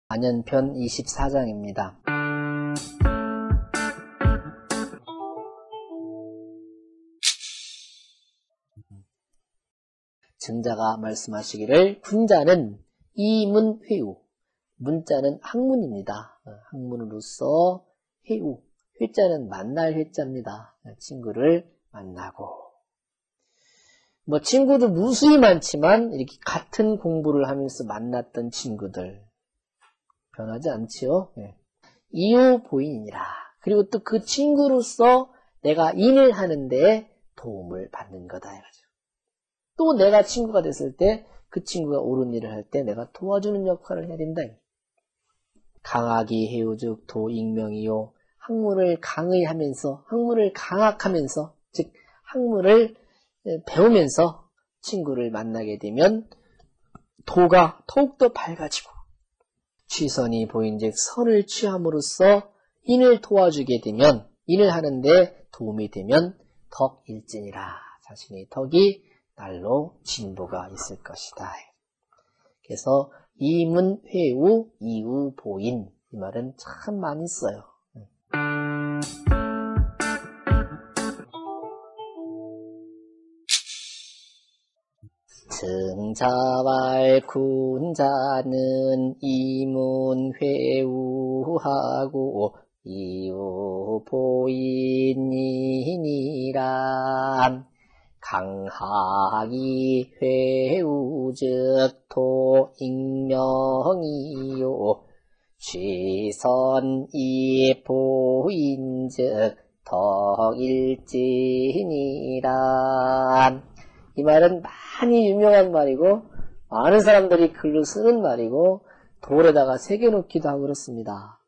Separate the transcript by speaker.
Speaker 1: 만연편 24장입니다. 증자가 말씀하시기를 군자는 이문회우, 문자는 학문입니다. 학문으로서 회우, 회자는 만날 회자입니다. 친구를 만나고, 친구도 무수히 많지만 이렇게 같은 공부를 하면서 만났던 친구들 변하지 않지요. 이유보인이라. 그리고 또 그 친구로서 내가 인을 하는데 도움을 받는 거다. 또 내가 친구가 됐을 때 그 친구가 옳은 일을 할 때 내가 도와주는 역할을 해야 된다. 강학이 해우즉 도익명이요. 학문을 강의하면서, 학문을 강학하면서, 즉 학문을 배우면서 친구를 만나게 되면 도가 더욱더 밝아지고, 취선이 보인즉 선을 취함으로써 인을 도와주게 되면, 인을 하는데 도움이 되면 덕일진이라. 자신의 덕이 날로 진보가 있을 것이다. 그래서 이문회우, 이우보인, 이 말은 참 많이 써요. 증자왈 군자는 이문회우하고 이우보인이니라. 강학이 회우즉 도익명이요. 취선이 보인즉 덕일진이라. 이 말은 많이 유명한 말이고 많은 사람들이 글로 쓰는 말이고 돌에다가 새겨놓기도 하고 그렇습니다.